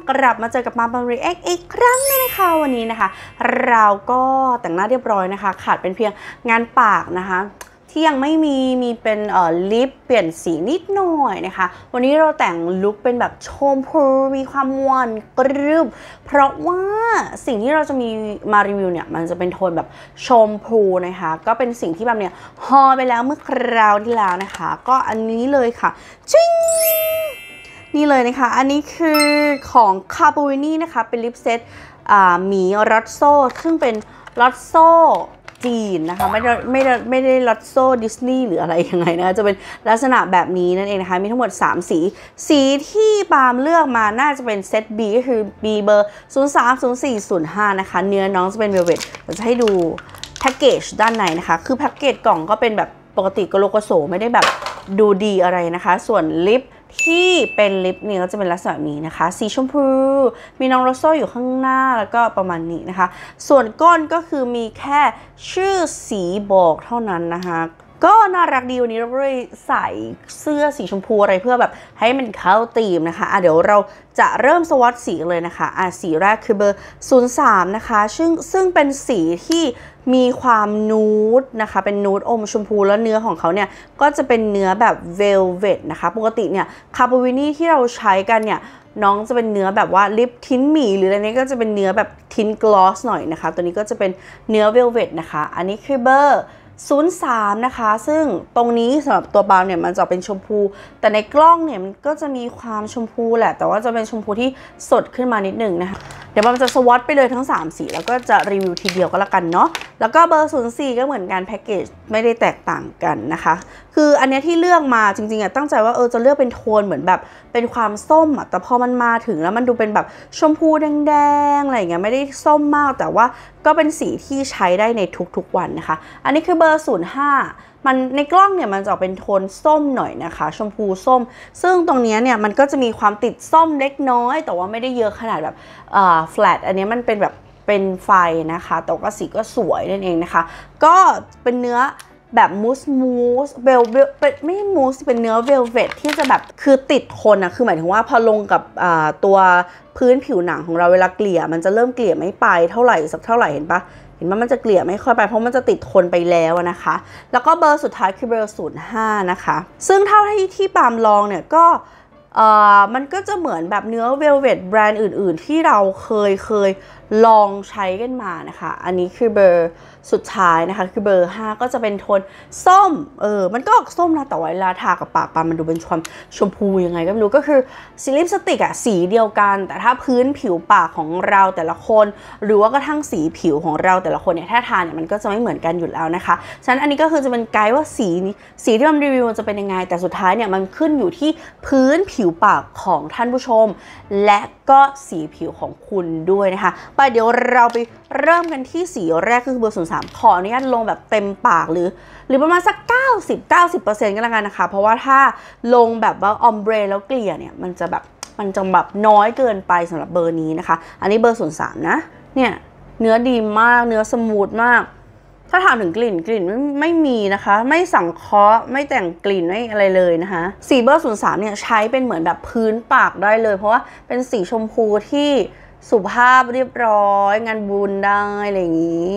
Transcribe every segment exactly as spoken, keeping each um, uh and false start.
กลับมาเจอกับมาบารีเอ็กอีกครั้งนึงนะคะวันนี้นะคะเราก็แต่งหน้าเรียบร้อยนะคะขาดเป็นเพียงงานปากนะคะที่ยังไม่มีมีเป็นเอ่อลิปเปลี่ยนสีนิดหน่อยนะคะวันนี้เราแต่งลุคเป็นแบบชมพูมีความหวานกรึบเพราะว่าสิ่งที่เราจะมีมารีวิวเนี่ยมันจะเป็นโทนแบบชมพูนะคะก็เป็นสิ่งที่แบบเนี่ยฮอไปแล้วเมื่อคราวที่แล้วนะคะก็อันนี้เลยค่ะจิ้งนี่เลยนะคะอันนี้คือของ Capuini นะคะเป็นลิปเซตหมีรัตโซ่ซึ่งเป็นรัตโซ่จีนนะคะไม่ได้ไม่ได้ไม่ได้รัตโซ่ดิสนีย์หรืออะไรยังไงนะคะจะเป็นลักษณะแบบนี้นั่นเองนะคะมีทั้งหมดสามสีสีที่ปาล์มเลือกมาน่าจะเป็นเซต B ก็คือ B เบอร์ศูนย์ สาม ศูนย์ สี่ ศูนย์ ห้านะคะเนื้อน้องจะเป็นเวลเวทเราจะให้ดูแพ็กเกจด้านในนะคะคือแพ็กเกจกล่องก็เป็นแบบปกติโกโลโกโซไม่ได้แบบดูดีอะไรนะคะส่วนลิปที่เป็นลิปเนี่ยก็จะเป็นลักษณะนี้นะคะสีชมพูมีน้องโรโซอยู่ข้างหน้าแล้วก็ประมาณนี้นะคะส่วนก้นก็คือมีแค่ชื่อสีบอกเท่านั้นนะคะก็น่ารักดีวันนี้เราเลยใส่เสื้อสีชมพูอะไรเพื่อแบบให้มันเข้าธีมนะคะอ่ะเดี๋ยวเราจะเริ่มสวอตสีเลยนะคะอ่ะสีแรกคือเบอร์ศูนย์ สาม นะคะซึ่งซึ่งเป็นสีที่มีความนูดนะคะเป็นนูดอมชมพูแล้วเนื้อของเขาเนี่ยก็จะเป็นเนื้อแบบเวลเวทนะคะปกติเนี่ยคาปูวินี่ที่เราใช้กันเนี่ยน้องจะเป็นเนื้อแบบว่าลิปทิ้นหมี่หรืออะไรนี้ก็จะเป็นเนื้อแบบทิ้นกลอสหน่อยนะคะตัวนี้ก็จะเป็นเนื้อเวลเวทนะคะอันนี้คือเบอร์ศูนย์ สาม นะคะซึ่งตรงนี้สำหรับตัวปาล์มเนี่ยมันจะเป็นชมพูแต่ในกล้องเนี่ยมันก็จะมีความชมพูแหละแต่ว่าจะเป็นชมพูที่สดขึ้นมานิดหนึ่งนะคะเดี๋ยวปาล์มจะสวอตไปเลยทั้งสามสีแล้วก็จะรีวิวทีเดียวก็แล้วกันเนาะแล้วก็เบอร์ศูนย์ สี่ก็เหมือนกันแพ็กเกจไม่ได้แตกต่างกันนะคะคืออันนี้ที่เลือกมาจริงๆอ่ะตั้งใจว่าเออจะเลือกเป็นโทนเหมือนแบบเป็นความส้มอ่ะแต่พอมันมาถึงแล้วมันดูเป็นแบบชมพูแดงๆอะไรอย่างเงี้ยไม่ได้ส้มมากแต่ว่าก็เป็นสีที่ใช้ได้ในทุกๆวันนะคะอันนี้คือเบอร์ศูนย์ ห้ามันในกล้องเนี่ยมันจะออกเป็นโทนส้มหน่อยนะคะชมพูส้มซึ่งตรงนี้เนี่ยมันก็จะมีความติดส้มเล็กน้อยแต่ว่าไม่ได้เยอะขนาดแบบอ่า flat อันนี้มันเป็นแบบเป็นไฟนะคะแต่ก็สีก็สวยนั่นเองนะคะก็เป็นเนื้อแบบมูสมูสเวลเวลไม่มูสเป็นเนื้อเวลเวทที่จะแบบคือติดทนนะคือหมายถึงว่าพอลงกับตัวพื้นผิวหนังของเราเวลาเกลี่ยมันจะเริ่มเกลี่ยไม่ไปเท่าไหร่สักเท่าไหร่เห็นปะเห็นว่ามันจะเกลี่ยไม่ค่อยไปเพราะมันจะติดทนไปแล้วนะคะแล้วก็เบอร์สุดท้ายคือเบอร์ศูนย์ ห้านะคะซึ่งเท่าที่ที่ปาล์มลองเนี่ยก็เอ่อมันก็จะเหมือนแบบเนื้อเวลเวทแบรนด์อื่นๆที่เราเคยเคยลองใช้กันมานะคะอันนี้คือเบอร์สุดท้ายนะคะคือเบอร์ห้าก็จะเป็นโทนส้มเออมันก็ออกส้มนะแต่เวลาทากับปากปามันดูเป็นความชมพูยังไงก็ไม่รู้ก็คือสีลิปสติกอะสีเดียวกันแต่ถ้าพื้นผิวปากของเราแต่ละคนหรือว่ากระทั่งสีผิวของเราแต่ละคนเนี่ยถ้าทาเนี่ยมันก็จะไม่เหมือนกันอยู่แล้วนะคะฉะนั้นอันนี้ก็คือจะเป็นไกด์ว่าสีสีที่มันรีวิวจะเป็นยังไงแต่สุดท้ายเนี่ยมันขึ้นอยู่ที่พื้นผิวปากของท่านผู้ชมและก็สีผิวของคุณด้วยนะคะไปเดี๋ยวเราไปเริ่มกันที่สีแรกคือเบอร์ศูนย์ สามขออนุญาตลงแบบเต็มปากหรือหรือประมาณสัก เก้าสิบ เก้าสิบเปอร์เซ็นต์ ก็แล้วกันนะคะเพราะว่าถ้าลงแบบว่าออมเบรแล้วเกลี่ยเนี่ยมันจะแบบมันจะแบบน้อยเกินไปสำหรับเบอร์นี้นะคะอันนี้เบอร์ศูนย์ สามนะเนี่ยเนื้อดีมากเนื้อสมูทมากถ้าถามถึงกลิ่นกลิ่นไม่ไม่มีนะคะไม่สังเคราะห์ไม่แต่งกลิ่นไม่อะไรเลยนะคะสีเบอร์ศูนย์ สามเนี่ยใช้เป็นเหมือนแบบพื้นปากได้เลยเพราะว่าเป็นสีชมพูที่สุภาพเรียบร้อยงานบุญได้อะไรอย่างนี้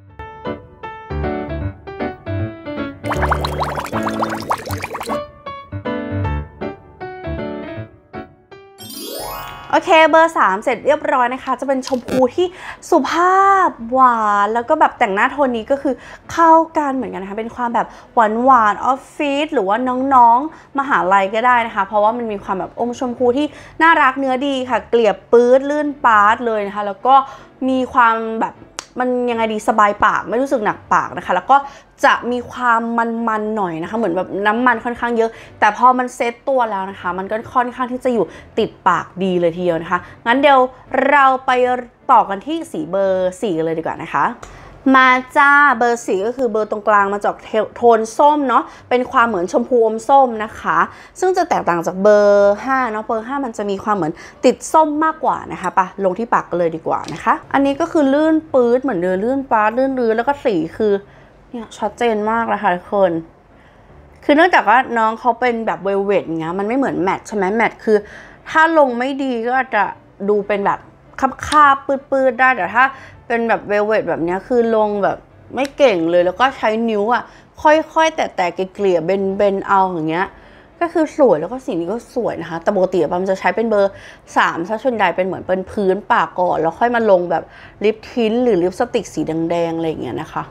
โอเคเบอร์สามเสร็จเรียบร้อยนะคะจะเป็นชมพูที่สุภาพหวานแล้วก็แบบแต่งหน้าโทนนี้ก็คือเข้ากันเหมือนกันนะคะเป็นความแบบหวานหวานออฟฟิศหรือว่าน้องๆมหาลัยก็ได้นะคะเพราะว่ามันมีความแบบอมชมพูที่น่ารักเนื้อดีค่ะเกลี่ยปื๊ดลื่นปาดเลยนะคะแล้วก็มีความแบบมันยังไงดีสบายปากไม่รู้สึกหนักปากนะคะแล้วก็จะมีความมันๆหน่อยนะคะเหมือนแบบน้ำมันค่อนข้างเยอะแต่พอมันเซตตัวแล้วนะคะมันก็ค่อนข้างที่จะอยู่ติดปากดีเลยทีเดียวนะคะงั้นเดี๋ยวเราไปต่อกันที่สีเบอร์สี่กันเลยดีกว่านะคะมาจ้าเบอร์สี่ก็คือเบอร์ตรงกลางมาจากโทนส้มเนาะเป็นความเหมือนชมพูอมส้มนะคะซึ่งจะแตกต่างจากเบอร์ห้าเนาะเบอร์ห้ามันจะมีความเหมือนติดส้มมากกว่านะคะปะลงที่ปากกันเลยดีกว่านะคะอันนี้ก็คือลื่นปื๊ดเหมือนเดินลื่นปาดลื่นรื้อแล้วก็สีคือเนี่ยชัดเจนมากเลยค่ะทุกคนคือเนื่องจากว่าน้องเขาเป็นแบบเวลเวทเงี้ยมันไม่เหมือนแมทใช่ไหมแมทคือถ้าลงไม่ดีก็อาจจะดูเป็นแบบคาบๆปืดๆได้แต่ถ้าเป็นแบบเวลเวทแบบนี้คือลงแบบไม่เก่งเลยแล้วก็ใช้นิ้วอ่ะค่อยๆแตะๆเกลี่ยๆเบนๆเอาอย่างเงี้ยก็คือสวยแล้วก็สีนี้ก็สวยนะคะแต่ปกติปั๊มจะใช้เป็นเบอร์สามซะส่วนใหญ่เป็นเหมือนเป็นพื้นปากก่อนแล้วค่อยมาลงแบบลิปทินหรือลิปสติกสีแดงๆอะไรอย่างเงี้ยนะคะ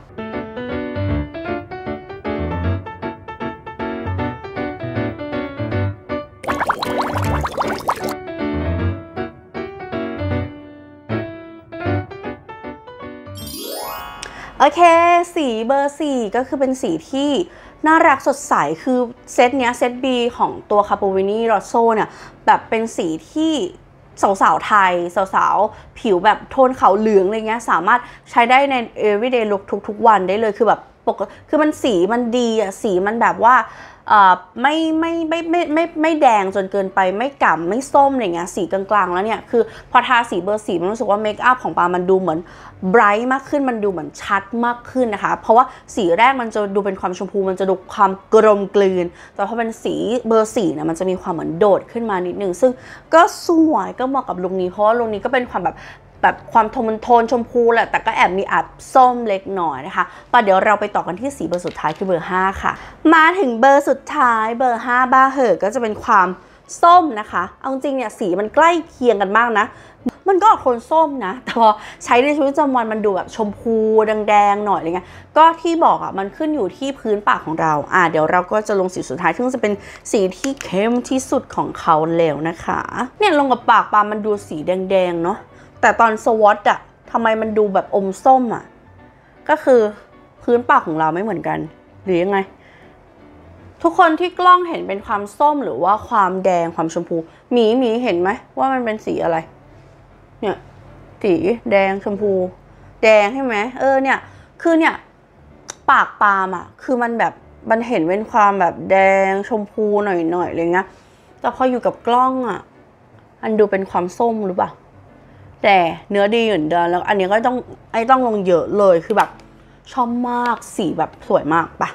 โอเคสีเบอร์สี่ก็คือเป็นสีที่น่ารักสดใสคือเซตเนี้ยเซต B ของตัว Capovini Rosso เนี่ยแบบเป็นสีที่สาวๆไทยสาวๆผิวแบบโทนขาวเหลืองอะไรเงี้ยสามารถใช้ได้ใน everyday look ทุกๆวันได้เลยคือแบบปกคือมันสีมันดีอะสีมันแบบว่าไม่ไม่ไม่ไม่ไม่ไม่แดงจนเกินไปไม่ก่ำไม่ส้มอะไรเงี้ยสีกลางๆแล้วเนี่ยคือพอทาสีเบอร์สีมันรู้สึกว่าเมคอัพของปามันดูเหมือนไบรท์มากขึ้นมันดูเหมือนชัดมากขึ้นนะคะเพราะว่าสีแรกมันจะดูเป็นความชมพูมันจะดูความกลมกลืนแต่พอเป็นสีเบอร์สี่เนี่ยมันจะมีความเหมือนโดดขึ้นมานิดนึงซึ่งก็สวยก็เหมาะกับลุคนี้เพราะว่าลุคนี้ก็เป็นความแบบแบบความโทนโทนชมพูแหละแต่ก็แอบมีอัดส้มเล็กหน่อยนะคะป่ะเดี๋ยวเราไปต่อกันที่สีเบอร์สุดท้ายคือเบอร์ห้าค่ะมาถึงเบอร์สุดท้ายเบอร์ห้าบ้าเหอะก็จะเป็นความส้มนะคะเอาจริงเนี่ยสีมันใกล้เคียงกันมากนะมันก็ออกโทนส้มนะแต่พอใช้ในชีวิตประจำวันมันดูแบบชมพูแดงๆหน่อยอะไรเงี้ยก็ที่บอกอ่ะมันขึ้นอยู่ที่พื้นปากของเราอ่ะเดี๋ยวเราก็จะลงสีสุดท้ายซึ่งจะเป็นสีที่เข้มที่สุดของเขาแล้วนะคะเนี่ยลงกับปากปามันดูสีแดงๆเนาะแต่ตอนสวอตอะทำไมมันดูแบบอมส้มอะก็คือพื้นปากของเราไม่เหมือนกันหรือยังไงทุกคนที่กล้องเห็นเป็นความส้มหรือว่าความแดงความชมพูหมีหมีเห็นไหมว่ามันเป็นสีอะไรเนี่ยสีแดงชมพูแดงใช่ไหมเออเนี่ยคือเนี่ยปากปาล์มอะคือมันแบบมันเห็นเป็นความแบบแดงชมพูหน่อยๆอะไรเงี้ยแต่พออยู่กับกล้องอะมันดูเป็นความส้มหรือเปล่าแต่เนื้อดีเหมือนเดิมแล้วอันนี้ก็ต้องไอ้ต้องลงเยอะเลยคือแบบชอบมากสีแบบสวยมากปะ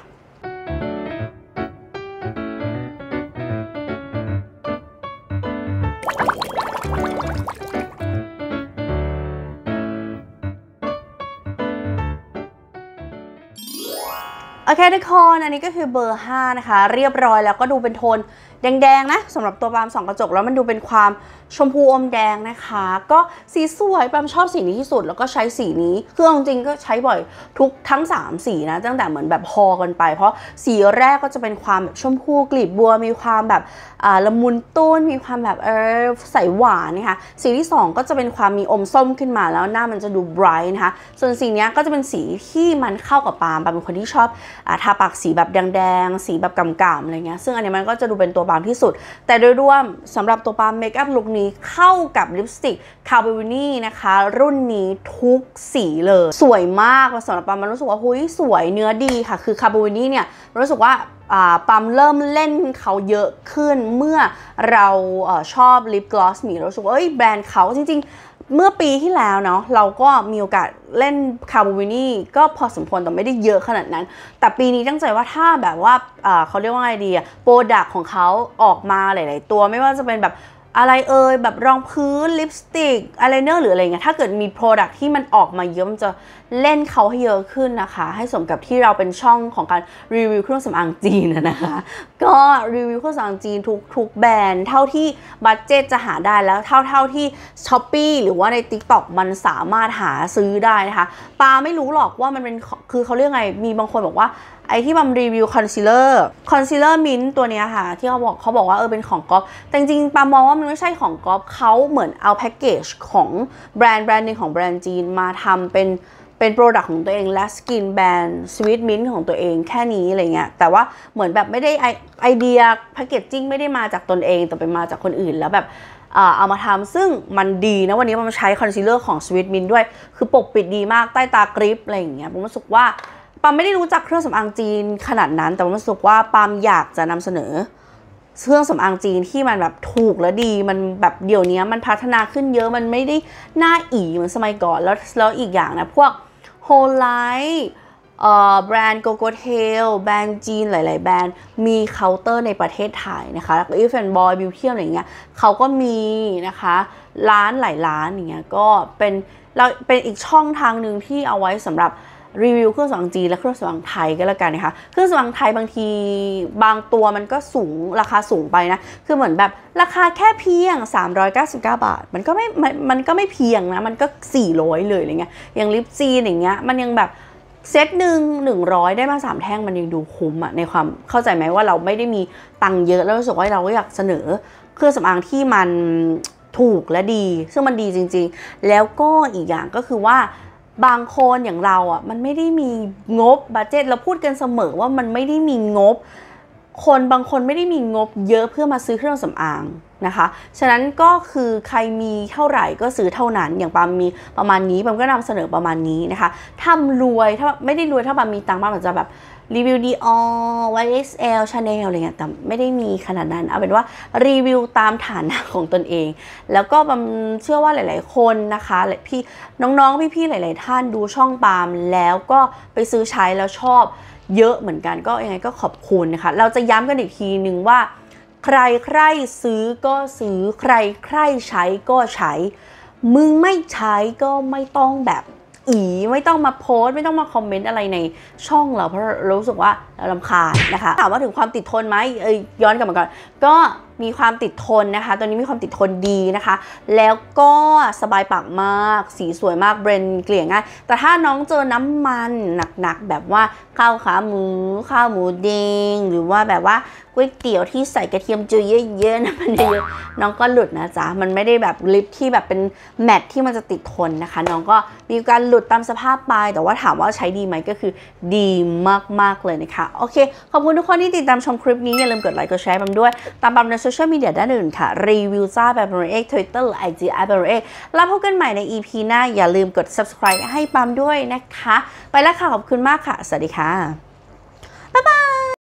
โอเคทุกคนอันนี้ก็คือเบอร์ห้านะคะเรียบร้อยแล้วก็ดูเป็นโทนแดงๆนะสำหรับตัวปาล์มส่องกระจกแล้วมันดูเป็นความชมพูอมแดงนะคะก็สีสวยปาล์มชอบสีนี้ที่สุดแล้วก็ใช้สีนี้คือจริงๆก็ใช้บ่อยทุกทั้งสามสีนะตั้งแต่เหมือนแบบพอกันไปเพราะสีแรกก็จะเป็นความแบบชมพูกลีบบัวมีความแบบละมุนตุ้นมีความแบบเออใสหวานนะคะสีที่สองก็จะเป็นความมีอมส้มขึ้นมาแล้วหน้ามันจะดูไบรท์นะคะส่วนสีนี้ก็จะเป็นสีที่มันเข้ากับปาล์มปาล์มเป็นคนที่ชอบทาปากสีแบบแดงๆสีแบบกำๆอะไรเงี้ยซึ่งอันนี้มันก็จะดูเป็นตัวปาล์มที่สุดแต่โดยรวมสำหรับตัวปาล์มเมคอัพลุคนี้เข้ากับลิปสติก Capovini นะคะรุ่นนี้ทุกสีเลยสวยมากสำหรับปาล์มมันรู้สึกว่าหุ้ยสวยเนื้อดีค่ะคือ Capovini เนี่ยรู้สึกว่าปาล์มเริ่มเล่นเขาเยอะขึ้นเมื่อเราชอบลิปกลอสมีรู้สึกว่าเอ้ยแบรนด์เขาจริงๆเมื่อปีที่แล้วเนาะเราก็มีโอกาสเล่น Capovini ก็พอสมควรแต่ไม่ได้เยอะขนาดนั้นแต่ปีนี้ตั้งใจว่าถ้าแบบว่าเขาเรียกว่าไงดีอะโปรดักต์ของเขาออกมาหลายๆตัวไม่ว่าจะเป็นแบบอะไรเอ่ยแบบรองพื้นลิปสติกอายไลเนอร์หรืออะไรเงี้ยถ้าเกิดมีโปรดักต์ที่มันออกมาเยอะมันจะเล่นเขาให้เยอะขึ้นนะคะให้สมกับที่เราเป็นช่องของการรีวิวเครื่องสำอางจีนนะคะก็รีวิวเครื่องสำอางจีนทุกทุกแบรนด์เท่าที่บัดเจ็ตจะหาได้แล้วเท่าเท่าที่ Shopee หรือว่าใน ติ๊กต็อก มันสามารถหาซื้อได้นะคะปาไม่รู้หรอกว่ามันเป็นคือเขาเรียกไงมีบางคนบอกว่าไอที่มันรีวิวคอนซีลเลอร์คอนซีลเลอร์มิ้นตัวนี้ค่ะที่เขาบอกเขาบอกว่าเออเป็นของก๊อปแต่จริงๆปามองว่ามันไม่ใช่ของก๊อปเขาเหมือนเอาแพ็กเกจของแบรนด์แบรนด์หนึ่งของแบรนด์จีนมาทำเป็นเป็นโปรดักต์ของตัวเองและสกินแบรนด์สวีทมิ้นของตัวเองแค่นี้อะไรเงี้ยแต่ว่าเหมือนแบบไม่ได้ไอไอเดียแพ็กเกจจิ้งไม่ได้มาจากตนเองแต่เป็นมาจากคนอื่นแล้วแบบเอามาทำซึ่งมันดีนะวันนี้มันใช้คอนซีลเลอร์ของสวีทมิ้นด้วยคือปกปิดดีมากใต้ตากริปอะไรอย่างเงี้ยผมรู้สึกว่าปามไม่ได้รู้จักเครื่องสำอางจีนขนาดนั้นแต่ผมรู้สึกว่าปามอยากจะนำเสนอเครื่องสำอางจีนที่มันแบบถูกและดีมันแบบเดี๋ยวนี้มันพัฒนาขึ้นเยอะมันไม่ได้หน้าอีเหมือนสมัยก่อนแล้วแล้วอีกอย่างนะพวกโฮไลท์แบรนด์ Coco Tail แบรนด์จีนหลายๆแบรนด์มีเคาน์เตอร์ในประเทศไทยนะคะแล้วก็ If and Boy Beauty อะไรเงี้ยเขาก็มีนะคะร้านหลายร้านอย่างเงี้ยก็เป็นเราเป็นอีกช่องทางหนึ่งที่เอาไว้สำหรับรีวิวเครื่องสำอางจีนและเครื่องสำอางไทยก็แล้วกันนะคะเครื่องสำอางไทยบางทีบางตัวมันก็สูงราคาสูงไปนะคือเหมือนแบบราคาแค่เพียงสามร้อยเก้าสิบเก้าบาทมันก็ไม่มันก็ไม่เพียงนะมันก็สี่ร้อยเลยอะไรเงี้ยอย่างลิปจีนอย่างเงี้ยมันยังแบบเซตหนึ่งหนึ่งร้อยได้มาสามแท่งมันยังดูคุ้มอะในความเข้าใจไหมว่าเราไม่ได้มีตังค์เยอะแล้วรู้สึกว่าเราก็อยากเสนอเครื่องสำอางที่มันถูกและดีซึ่งมันดีจริงๆแล้วก็อีกอย่างก็คือว่าบางคนอย่างเราอ่ะมันไม่ได้มีงบบัดเจ็ตเราพูดกันเสมอว่ามันไม่ได้มีงบคนบางคนไม่ได้มีงบเยอะเพื่อมาซื้อเครื่องสำอางนะคะฉะนั้นก็คือใครมีเท่าไหร่ก็ซื้อเท่านั้นอย่างปามมีประมาณนี้ปามก็นำเสนอประมาณนี้นะคะถ้ารวยถ้าไม่ได้รวยถ้าปามมีตังค์ปามอาจจะแบบรีวิว Dior วาย เอ็กซ์ แอล Chanel อะไรเงี้ยแต่ไม่ได้มีขนาดนั้นเอาเป็นว่ารีวิวตามฐานะของตนเองแล้วก็ปามเชื่อว่าหลายๆคนนะคะพี่น้องๆพี่ๆหลายๆท่านดูช่องปามแล้วก็ไปซื้อใช้แล้วชอบเยอะเหมือนกันก็ยังไงก็ขอบคุณนะคะเราจะย้ำกันอีกทีนึงว่าใครใครซื้อก็ซื้อใครใครใช้ก็ใช้มึงไม่ใช้ก็ไม่ต้องแบบอีไม่ต้องมาโพสต์ไม่ต้องมาคอมเมนต์อะไรในช่องเราเพราะรู้สึกว่าเรารำคาญนะคะถามว่าถึงความติดทนไหมเอ้ยย้อนกลับมาก่อนก็มีความติดทนนะคะตัวนี้มีความติดทนดีนะคะแล้วก็สบายปากมากสีสวยมากเบรนด์เกลี่ยง่ายแต่ถ้าน้องเจอน้ำมันหนักๆแบบว่าข้าวขาหมูข้าวหมูแดงหรือว่าแบบว่าก๋วยเตี๋ยวที่ใส่กระเทียมเจียวเยอะๆนะมันเยอะน้องก็หลุดนะจ๊ะมันไม่ได้แบบลิปที่แบบเป็นแมทที่มันจะติดทนนะคะน้องก็มีการหลุดตามสภาพไปแต่ว่าถามว่าใช้ดีไหมก็คือดีมากๆเลยนะคะโอเคขอบคุณทุกคนที่ติดตามชมคลิปนี้อย่าลืมกดไลค์กดแชร์ปั๊มด้วยตามปั๊มในโซเชียลมีเดียด้านอื่นค่ะรีวิวจ้าแบบเอ็ก Twitter หรือ ไอ จี แบบเอ็กแล้วพบกันใหม่ใน อี พี หน้าอย่าลืมกด ซับสไครบ์ ให้ปั๊มด้วยนะคะไปแล้วค่ะขอบคุณมากค่ะสวัสดีค่ะบ๊ายบาย